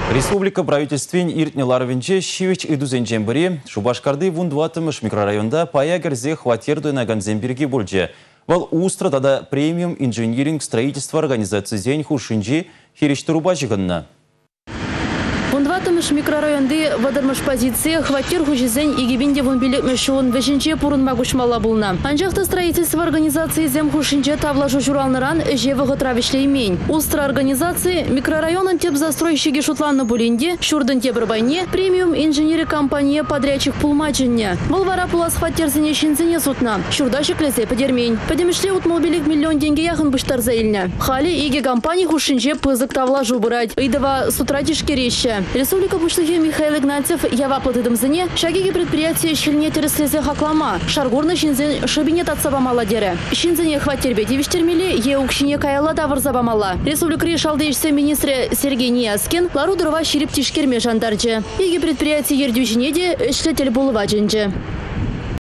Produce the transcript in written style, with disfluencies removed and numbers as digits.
Республика правительствен иртнеларвинче шивич идузен жембіри, Шубашкарды вундватымыш микрорайонда пая герзе хватер дойнаган зембирге бөлже. Вал устрадада премиум инжиниринг строительство организации зень хушинжи херештіруба жығынна. Вундватымыш микрорайонды вадырмыш позиция хватер хужизен игибинде вунбилек мешуын вешінче пурынма гушмала булна. Анжақта строительство организации зем хушинче тавлажу журалныран жевы ғытравишлеймень. Устра организации микрорайонын теп застройщиги шутланны булинде, шурдын тебір байне, премиум инженери компания подрядчик пулмачынне. Волвара пулас хватерзіне шинзіне сутна. Шурда шеклесе подермень. Подемішле утмолбилек миллион деньги яхын быштар заилне. Хали иги компания хушинче пызык тавлажу бұрать. Идова сутратишке реща. Республика Бушлыхе Михаил Игнатьев яваплатыдым зіне шагиги предприятие щельне тереслезе хаклама. Шаргурны шинзен шабинет отсабамала дере. Шинзене хватербе девиштермели е укшине каяла давыр забамала. Республика решалдейшсе министре Сергей Ниаскин ларудырова ширип тишкерме жандарджи. Иги предприятие ердюжинеде эшлетель булываджинджи.